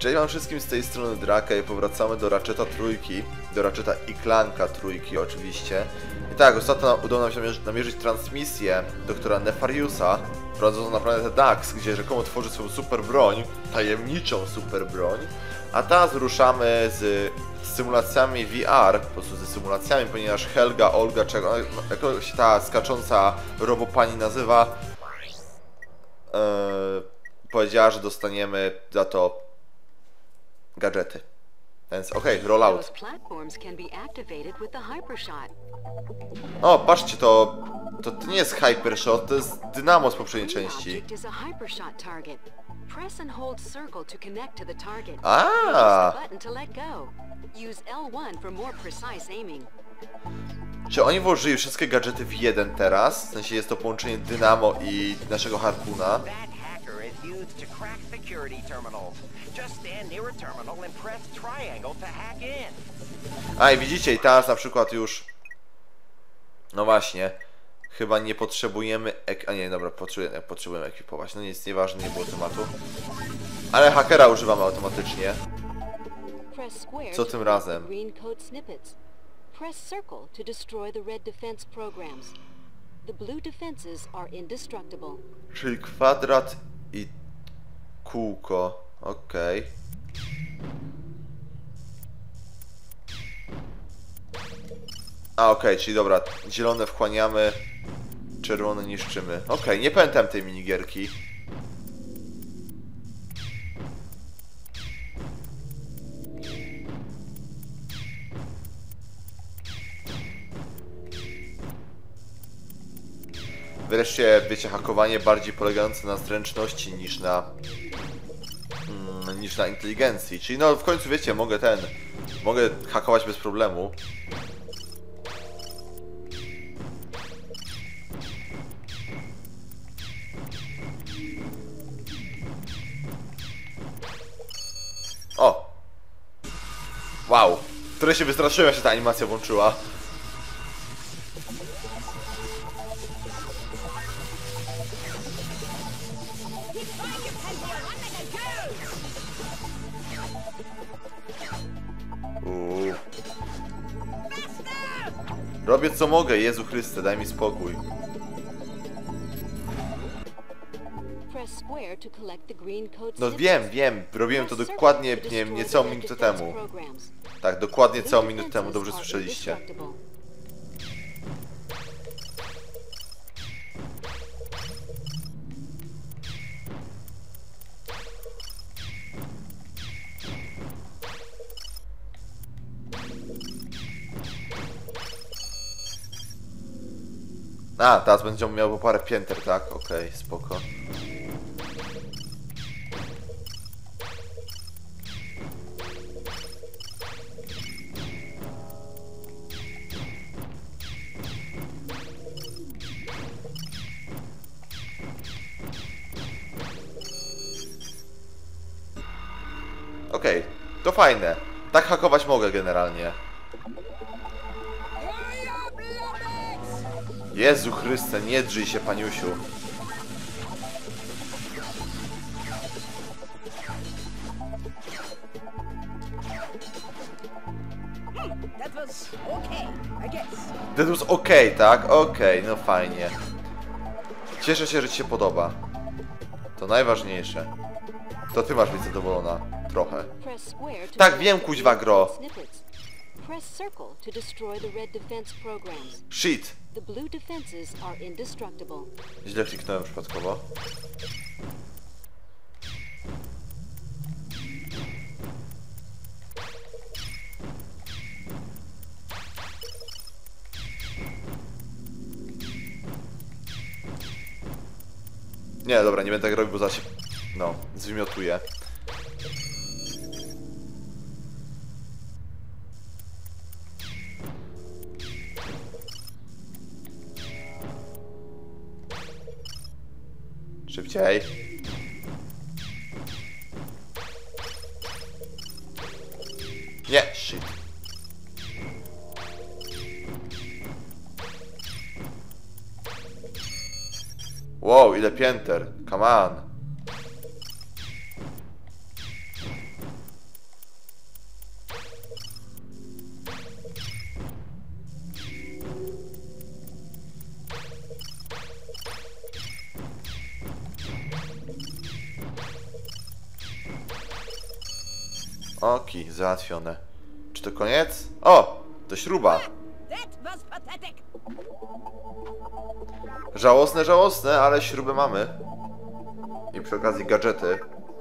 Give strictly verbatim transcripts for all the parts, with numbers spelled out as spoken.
Cześć wam wszystkim, z tej strony Draka i powracamy do Ratcheta trójki, do Ratcheta i Clanka trójki oczywiście. I tak, ostatnio udało nam się namierzyć transmisję doktora Nefariusa, prowadzącą na planetę Dax, gdzie rzekomo tworzy swoją super broń, tajemniczą super broń. A teraz ruszamy z symulacjami V R, po prostu ze symulacjami, ponieważ Helga, Olga, czego, jak się ta skacząca robopani nazywa, yy, powiedziała, że dostaniemy za to gadżety. Więc okej, okay, rollout. O, patrzcie, to, to to nie jest Hypershot, to jest Dynamo z poprzedniej części. A. Czy oni włożyli wszystkie gadżety w jeden teraz? W sensie jest to połączenie Dynamo i naszego harpuna. A i widzicie, i teraz na przykład już... No właśnie. Chyba nie potrzebujemy... Ek... A nie, dobra, potrzebujemy, potrzebujemy ekwipować. No nic, nieważne, nie było tematu. Ale hakera używamy automatycznie. Co tym razem? Czyli kwadrat i kółko. Okej. Okay. A okej, okay, czyli dobra, zielone wchłaniamy, czerwone niszczymy. Okej, okay, nie pamiętam tej minigierki. Wreszcie, wiecie, hakowanie bardziej polegające na zręczności niż na... Mm, niż na inteligencji. Czyli no w końcu, wiecie, mogę ten... Mogę hakować bez problemu. O! Wow! Trochę się wystraszyłem, jak się ta animacja włączyła. Uuu. Robię co mogę, Jezu Chryste, daj mi spokój. No wiem, wiem, robiłem to dokładnie, nie wiem, niecałą minutę temu. Tak, dokładnie całą minutę temu, dobrze słyszeliście. A, teraz będzie miał parę pięter, tak? Okej, okay, spoko. Okej, okay, to fajne. Tak hakować mogę generalnie. Jezu Chryste, nie drzyj się, paniusiu. That was okay, tak? Okej, okay, no fajnie. Cieszę się, że ci się podoba. To najważniejsze. To ty masz być zadowolona. Trochę. Tak, wiem, kuźwa gro. Shit. Źle kliknąłem przypadkowo. Nie, dobra, nie będę tak robił, bo zaś... No, zwymiotuję. Szybciej. Nie, shit. Wow, ile pięter. Come on. Oki, załatwione. Czy to koniec? O! To śruba. Żałosne, żałosne, ale śrubę mamy. I przy okazji gadżety.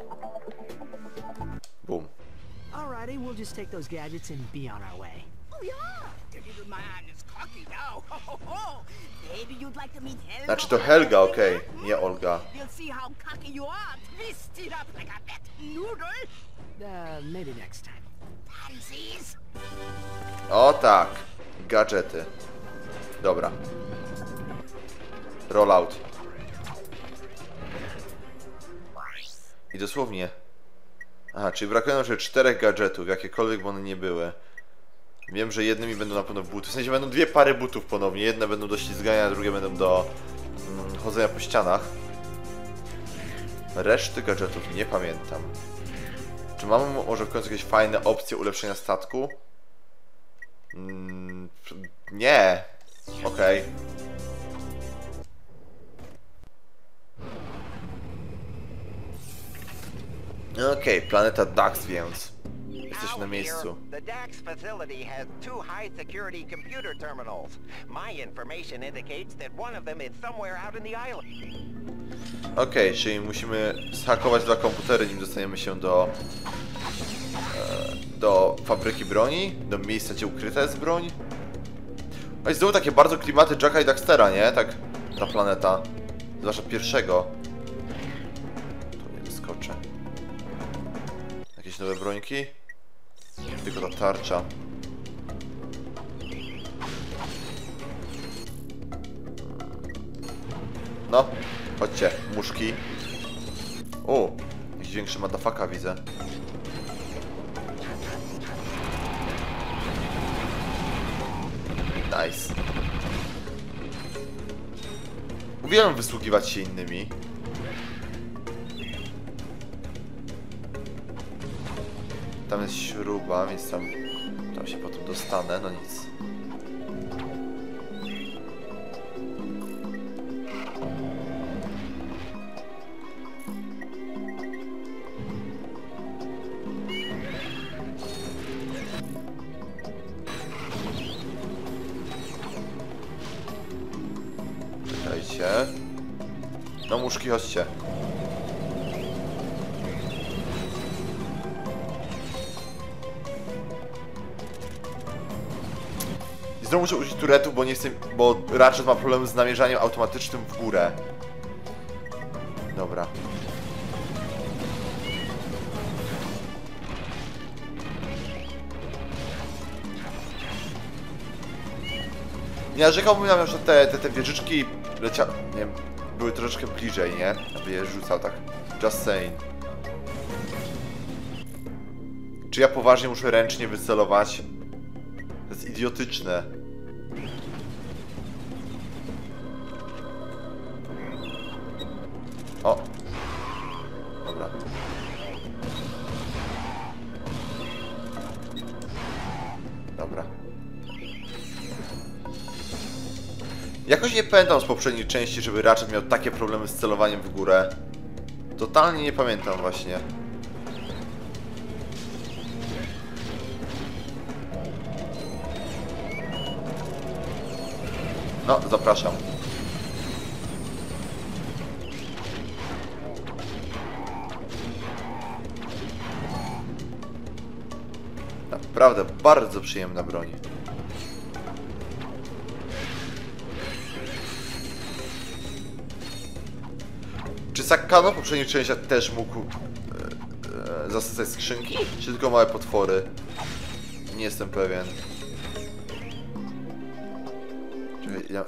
Bum. Alrighty, we'll just take those gadgets and be on our way. Oh yeah, David man is cocky now. Ho, ho, ho. Maybe you'd like to meet Helga. Znaczy to Helga, okej, okay. Nie Olga. You'll see how cocky you are. Twist it up like a wet noodle. Uh, maybe next time. Pansies. O tak. Gadżety. Dobra. Rollout. I dosłownie. Aha, czyli brakuje nam jeszcze czterech gadżetów, jakiekolwiek by one nie były. Wiem, że jednymi będą na pewno buty. W sensie będą dwie pary butów ponownie. Jedne będą do ślizgania, a drugie będą do mm, chodzenia po ścianach. Reszty gadżetów nie pamiętam. Czy mamy może w końcu jakieś fajne opcje ulepszenia statku? Mm, nie. Okej. Okay. Okej, okay, planeta Dax więc. Jesteśmy na miejscu. The Dax facility has two high security computer terminals. My information indicates that one of them is somewhere out in the island. Okej, okay, czyli musimy zhakować dwa komputery, nim dostaniemy się do e, do fabryki broni, do miejsca, gdzie ukryta jest broń. No i znowu takie bardzo klimaty Jacka i Daxtera, nie? Tak, ta planeta. Zwłaszcza pierwszego. Tu nie wyskoczę. Jakieś nowe brońki? Tylko ta tarcza. No, chodźcie, muszki. O, jakiś większy madafaka widzę. Nice. Uwielbiam wysługiwać się innymi. Tam jest śruba, więc tam, tam się potem dostanę, no nic. Czekajcie. No muszki, chodźcie. I znowu muszę użyć turetu, bo nie chcę, bo Ratchet ma problem z namierzaniem automatycznym w górę. Dobra. Nie narzekałbym na że te, te, te wieżyczki lecia... nie wiem, były troszeczkę bliżej, nie? Aby je rzucał tak. Just saying. Czy ja poważnie muszę ręcznie wycelować? To jest idiotyczne. O! Dobra. Dobra. Jakoś nie pamiętam z poprzedniej części, żeby Ratchet miał takie problemy z celowaniem w górę. Totalnie nie pamiętam właśnie. No, zapraszam. Naprawdę bardzo przyjemna broń. Czy Sakkano w poprzedniej części też mógł e, e, zasycać skrzynki? Czy tylko małe potwory? Nie jestem pewien. Czekaj, ja...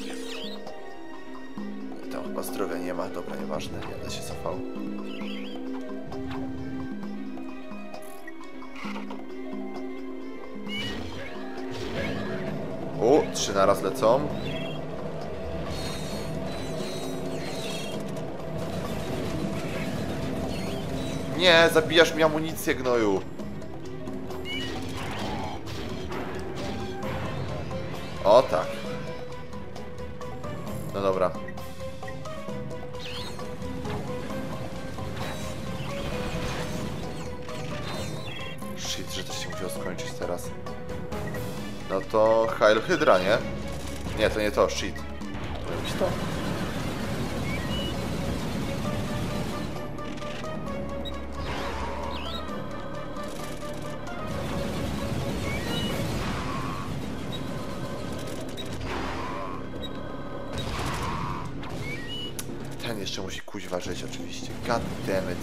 Tam chyba zdrowia nie ma, dobra, nieważne, nie będę się cofał. O, trzy naraz lecą. Nie, zabijasz mi amunicję, gnoju. O tak. No dobra. shit, że to się musiało skończyć teraz. No to Heil Hydra, nie? Nie, to nie to, shit. To robić to. Ten jeszcze musi kuźwa żyć oczywiście. God damn it.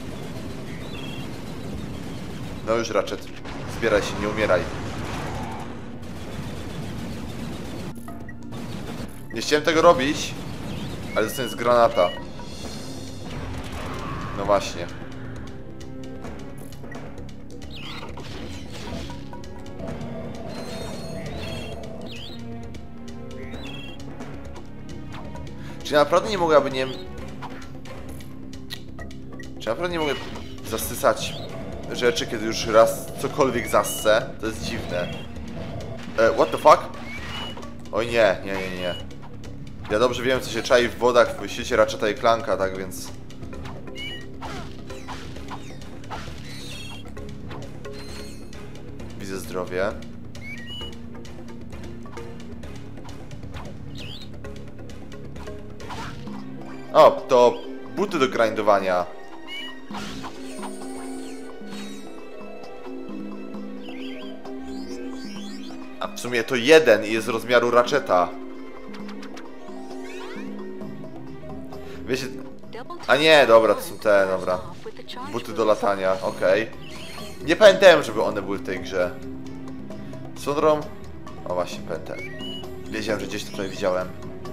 No już Ratchet. Zbieraj się, nie umieraj. Nie chciałem tego robić, ale dostałem z granata. No właśnie. Czy naprawdę nie mogłaby, nie... Czy naprawdę nie mogę zasysać rzeczy, kiedy już raz cokolwiek zassę? To jest dziwne. E, what the fuck? Oj nie, nie, nie, nie. Ja dobrze wiem, co się czai w wodach w świecie Ratcheta i Clanka, tak więc... Widzę zdrowie. O, to buty do grindowania. A w sumie to jeden i jest z rozmiaru Ratcheta. Wiecie... A nie, dobra, to są te, dobra. Buty do latania, okej. Okay. Nie pamiętałem, żeby one były w tej grze. Syndrom? O właśnie, pamiętam. Wiedziałem, że gdzieś tutaj widziałem.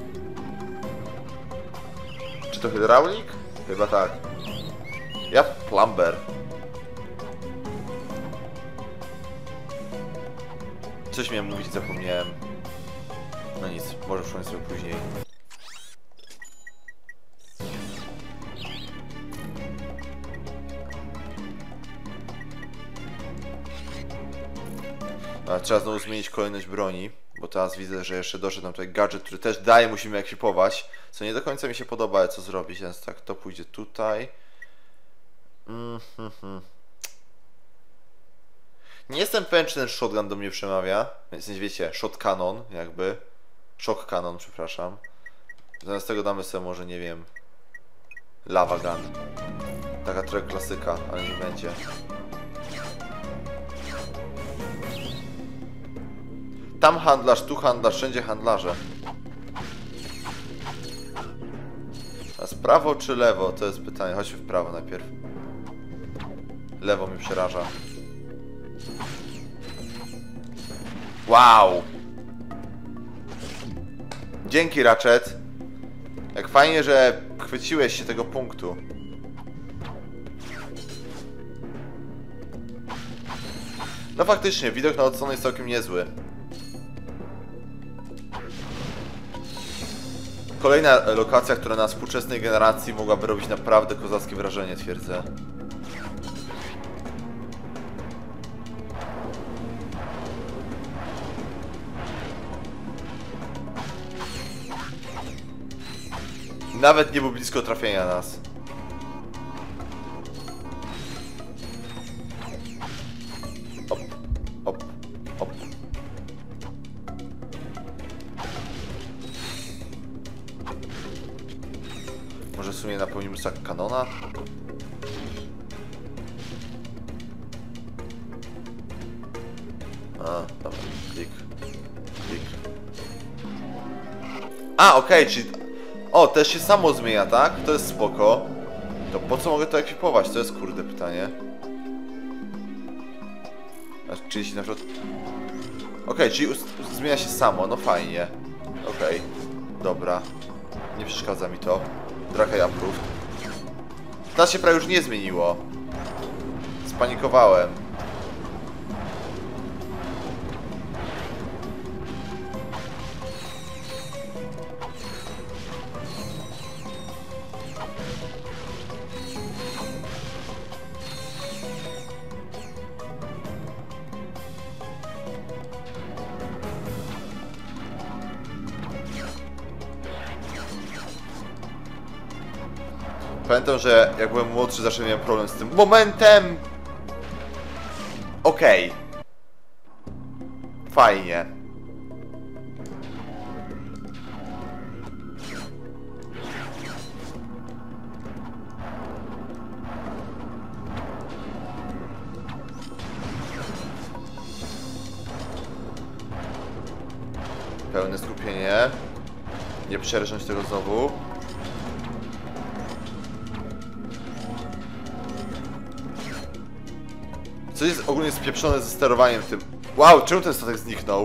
Czy to hydraulik? Chyba tak. Ja plumber. Coś miałem mówić, zapomniałem. No nic, może przypomnę sobie później. A, trzeba znowu zmienić kolejność broni, bo teraz widzę, że jeszcze doszedł nam tutaj gadżet, który też daje, musimy ekwipować, co nie do końca mi się podoba, ale co zrobić, więc tak, to pójdzie tutaj. Mm -hmm. Nie jestem pewien, czy ten shotgun do mnie przemawia, więc nie wiecie, shotcanon jakby, shock cannon, przepraszam. Zamiast tego damy sobie może, nie wiem, lava gun. Taka trochę klasyka, ale nie będzie. Tam handlarz, tu handlarz, wszędzie handlarze. A prawo czy lewo? To jest pytanie. Chodźmy w prawo najpierw. Lewo mnie przeraża. Wow! Dzięki, Ratchet. Jak fajnie, że chwyciłeś się tego punktu. No faktycznie, widok na odsłonę jest całkiem niezły. Kolejna lokacja, która na współczesnej generacji mogłaby robić naprawdę kozackie wrażenie, twierdzę. Nawet nie był blisko trafienia nas. Op, op, op. Może w sumie napełnimy sak kanona? A, dobra, klik, klik. A, okej, okay, czyli... O, też się samo zmienia, tak? To jest spoko. To po co mogę to ekwipować? To jest kurde pytanie. A, czyli się na przykład... Okej, okay, czyli zmienia się samo, no fajnie. Okej, okay. Dobra. Nie przeszkadza mi to. Drakaj approved. Teraz się prawie już nie zmieniło. Spanikowałem. Pamiętam, że jak byłem młodszy, zawsze miałem problem z tym momentem. Okej. Fajnie. Pełne skupienie. Nie przerżnąć tego znowu. Co jest ogólnie spieprzone ze sterowaniem tym? Wow, czemu ten statek zniknął?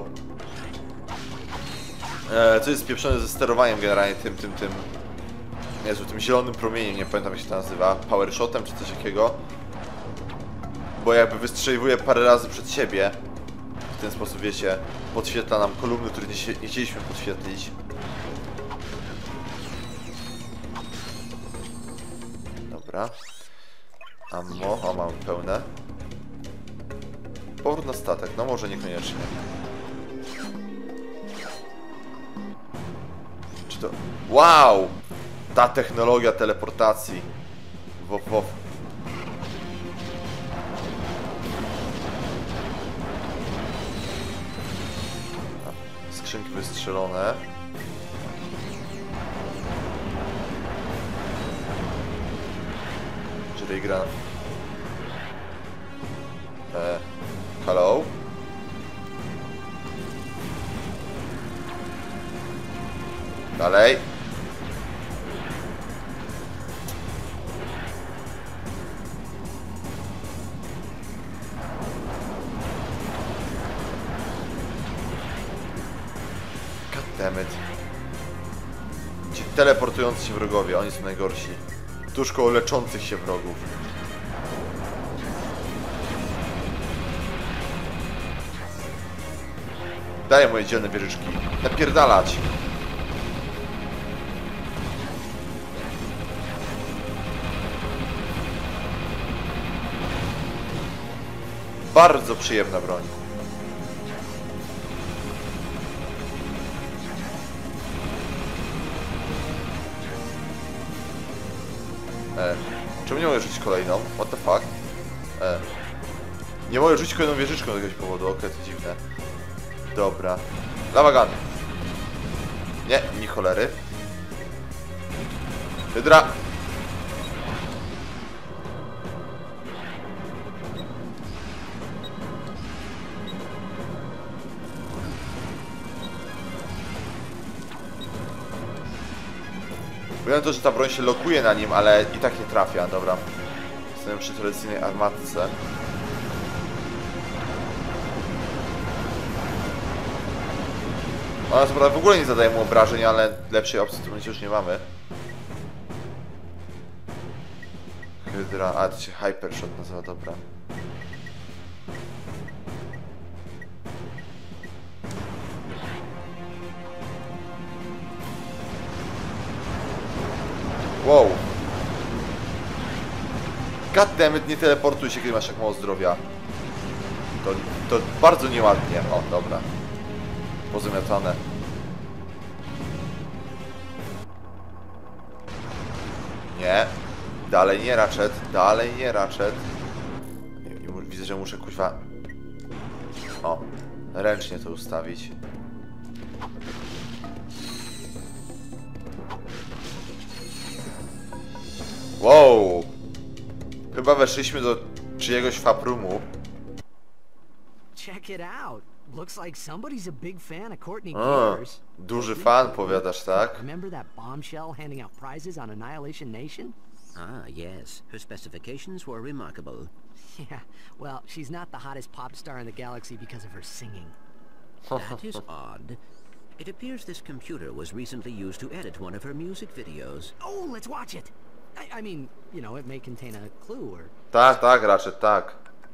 Eee, co jest spieprzone ze sterowaniem generalnie tym, tym, tym... Jezu, tym zielonym promieniem, nie pamiętam jak się to nazywa. Power shotem czy coś takiego. Bo jakby wystrzeliwuje parę razy przed siebie. W ten sposób, wiecie, podświetla nam kolumny, które nie, nie chcieliśmy podświetlić. Dobra. Ammo, o, mamy pełne. Powrót na statek, no może niekoniecznie. Czy to... Wow! Ta technologia teleportacji. Wow, wow. Skrzynki wystrzelone. Czyli gra... E, hello? Dalej. Goddammit. Ci teleportujący się wrogowie, oni są najgorsi. Tuż koło leczących się wrogów. Daję moje dzielne wieżyczki. Napierdalać. Bardzo przyjemna broń. E, czemu nie mogę rzucić kolejną? What the fuck? E, nie mogę rzucić kolejną wieżyczką z jakiegoś powodu. Okej, to dziwne. Dobra. Lawagan. Nie, ni cholery. Hydra. Wiem to, że ta broń się lokuje na nim, ale i tak nie trafia. Dobra. Jestem przy tradycyjnej armatce. Ona co prawda w ogóle nie zadaje mu obrażeń, ale lepszej opcji w tym momencie już nie mamy. Hydra, a to się Hypershot nazywa, dobra. Wow. Goddammit, nie teleportuj się, kiedy masz tak mało zdrowia. To, to bardzo nieładnie. O, dobra. Pozamiatane. Nie. Dalej nie Ratchet. Dalej nie Ratchet. Widzę, że muszę kuźwa... O. Ręcznie to ustawić. Wow. Chyba weszliśmy do czyjegoś fabrumu. Check it out. Looks like somebody's a big fan of Courtney A, Gears. duży fan, powiadasz, tak? Remember that bombshell handing out prizes on Annihilation Nation? Ah, yes. Her specifications were remarkable. Yeah, well, she's not the hottest pop star in the galaxy because of her singing. That is odd. It appears this computer was recently used to edit one of her music videos. Oh, let's watch it! I, I mean, you know, it may contain a clue or... Tak, tak, Ratchet, tak.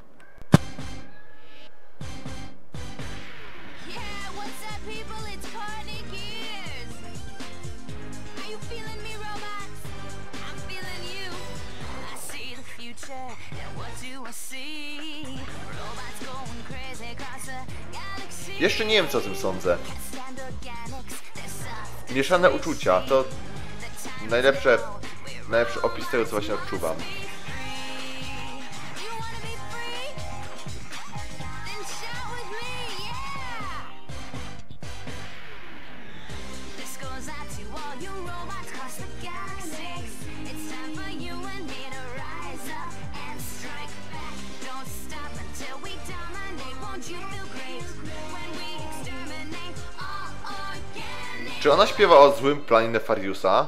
Yeah, what's up, people? It's Courtney Gears. Are you feeling me, robots? I'm feeling you. I see the future, and what do I see? Robots going crazy across the galaxy. Jeszcze nie wiem, co o tym sądzę. Stand organics, they're soft. Mieszane uczucia, to najlepsze, najlepszy opis tego, co właśnie odczuwam. You wanna be free? Won't you feel great when we exterminate all organic? Czy ona śpiewa o złym planie Nefariusa?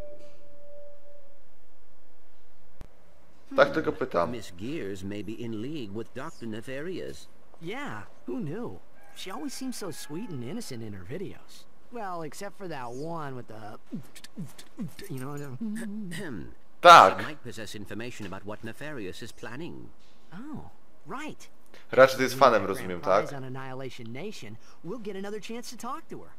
Tak tylko pytam. Miss Gears may be in league with Doctor Nefarious. Yeah, who knew? She always seems so sweet and innocent in her videos. Well, except for that one with the... You know... Ahem. Tak. She might possess information about what Nefarious is planning. Oh, right. Raczej to jest fanem, rozumiem, tak? On Annihilation Nation, we'll get another chance to talk to her.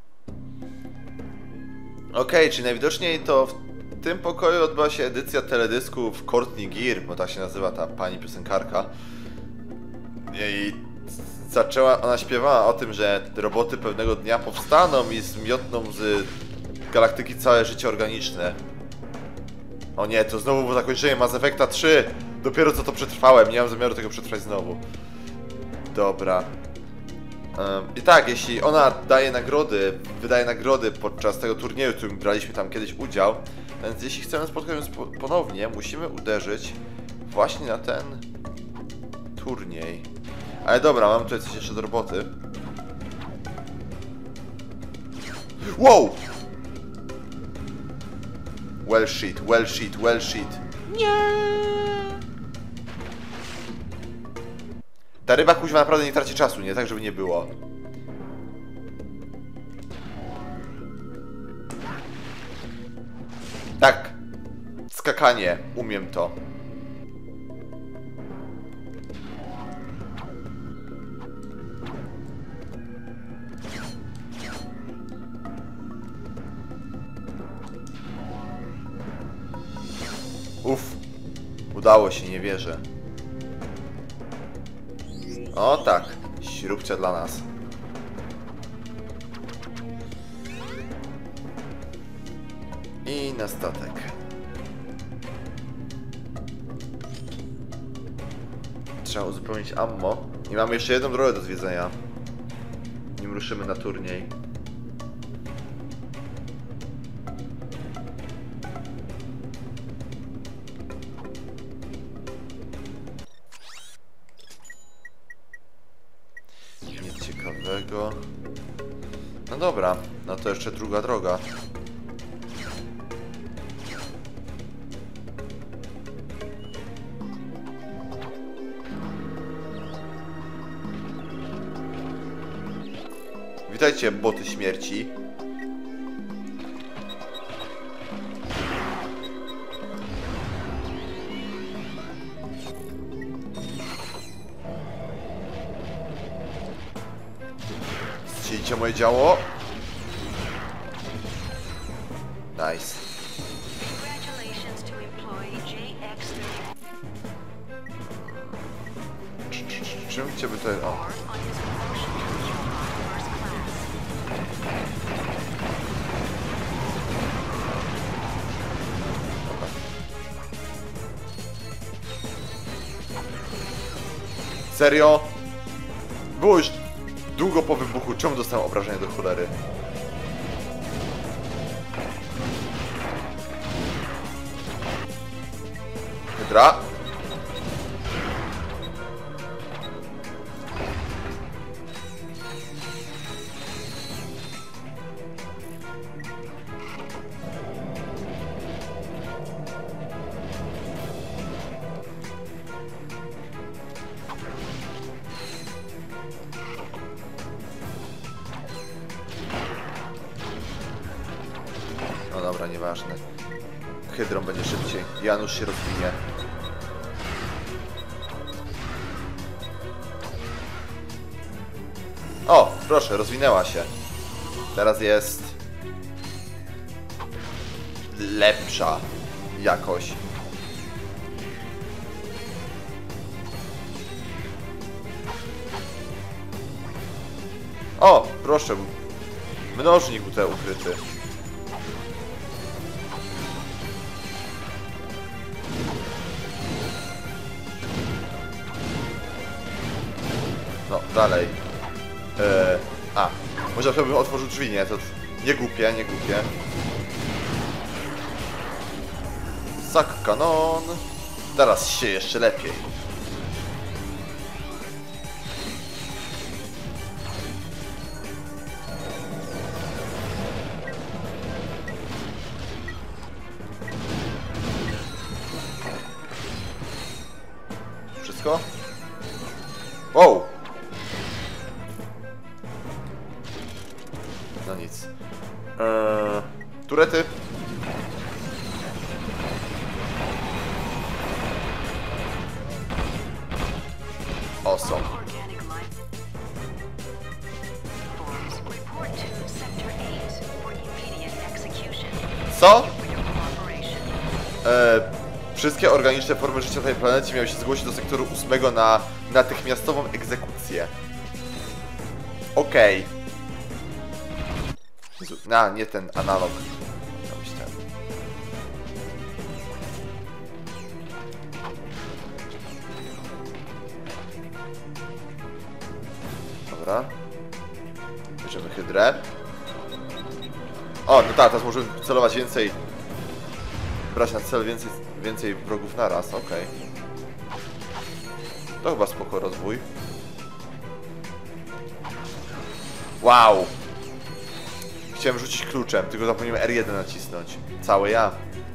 Okej, okay, czyli najwidoczniej to w tym pokoju odbyła się edycja teledysków Courtney Gear, bo tak się nazywa ta pani piosenkarka. I zaczęła, ona śpiewała o tym, że roboty pewnego dnia powstaną i zmiotną z galaktyki całe życie organiczne. O nie, to znowu było zakończenie Mass Effecta trzy! Dopiero co to przetrwałem, nie mam zamiaru tego przetrwać znowu. Dobra. Um, I tak, jeśli ona daje nagrody, wydaje nagrody podczas tego turnieju, w którym braliśmy tam kiedyś udział, więc jeśli chcemy spotkać się ponownie, musimy uderzyć właśnie na ten turniej. Ale dobra, mam tutaj coś jeszcze do roboty. Wow! Well shit, well shit, well shit. Nie. Ta ryba kuźwa naprawdę nie traci czasu, nie? Tak, żeby nie było. Tak. Skakanie. Umiem to. Uff. Udało się, nie wierzę. O tak. Śrubcia dla nas. I na statek. Trzeba uzupełnić ammo. I mamy jeszcze jedną drogę do zwiedzenia, nim ruszymy na turniej. Nic ciekawego. No dobra, no to jeszcze druga droga. Witajcie, boty śmierci. Strzelcie moje działo. Nice. Congratulations to employee J X Czym chciałby to... O. on his promotion to first class. Serio? Było już długo po wybuchu. Czemu dostałem obrażenia do cholery? Hydra? No dobra, nieważne. Hydrą będzie szybciej. Janusz się rozwinie. O, proszę, rozwinęła się. Teraz jest... lepsza. Jakoś. O, proszę. Mnożnik tutaj ukryty. No, dalej. Eee, a, może bym otworzył drzwi, nie? To nie głupie, nie głupie. Sak kanon. Teraz się jeszcze lepiej. Wow! No nic. Eee, turety. Awesome. Organic life forms report to Sector eight for immediate execution. Co? For your cooperation. Eee, wszystkie organiczne formy życia na tej planecie miały się zgłosić do sektoru ósmego na natychmiastową egzekucję. Okej. Okay. A, nie ten analog. No, myślałem. Dobra. Bierzemy hydrę. O, no tak, teraz możemy celować więcej. Brać na cel więcej, więcej wrogów naraz, okej. Okay. To chyba spoko rozwój. Wow! Chciałem rzucić kluczem, tylko zapomniałem R jeden nacisnąć. Całe ja.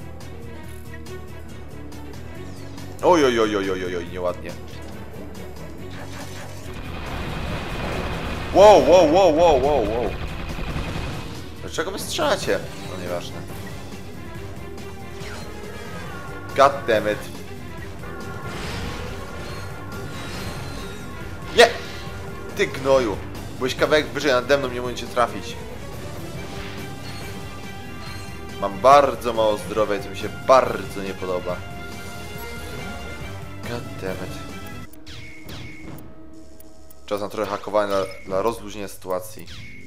Oj, oj, oj, oj, oj, oj, nieładnie. Wow, wow, wow, wow, wow, wow. Dlaczego wy strzelacie? No nieważne. God damn it. Nie! Ty gnoju. Byłeś kawałek wyżej nade mną, nie mogę cię trafić. Mam bardzo mało zdrowia i to mi się bardzo nie podoba. God damn it. Czas na trochę hakowania dla, dla rozluźnienia sytuacji.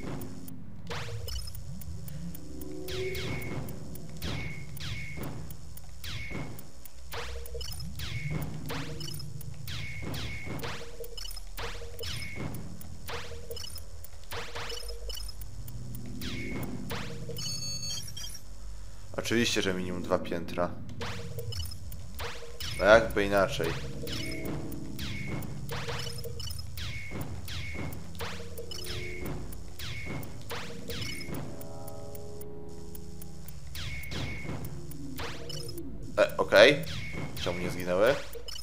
Oczywiście, że minimum dwa piętra. No jakby inaczej. E, okej. Okay. Czemu nie zginęły?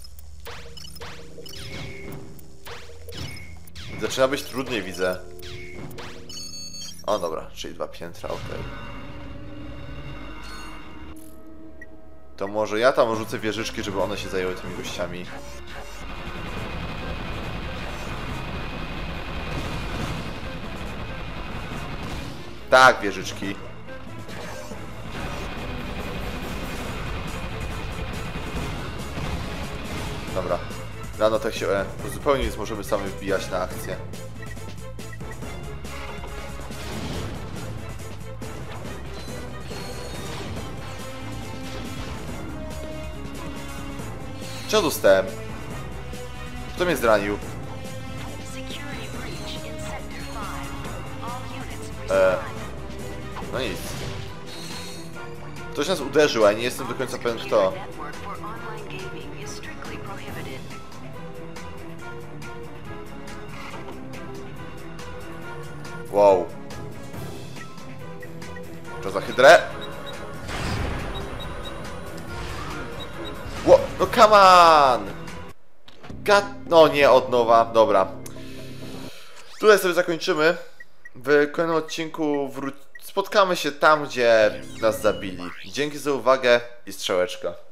Zaczyna być trudniej, widzę. O dobra, czyli dwa piętra, okej. Okay. To może ja tam rzucę wieżyczki, żeby one się zajęły tymi gościami. Tak, wieżyczki. Dobra. Rano tak się e, zupełnie nic możemy sami wbijać na akcję. Co dostałem? Kto mnie zranił? E, no nic. Ktoś nas uderzył, a nie jestem do końca pewien kto. Wow. To za hydrę? Ło, no come on! God, no nie, od nowa, dobra. Tutaj sobie zakończymy. W kolejnym odcinku wró- spotkamy się tam, gdzie nas zabili. Dzięki za uwagę i strzałeczka.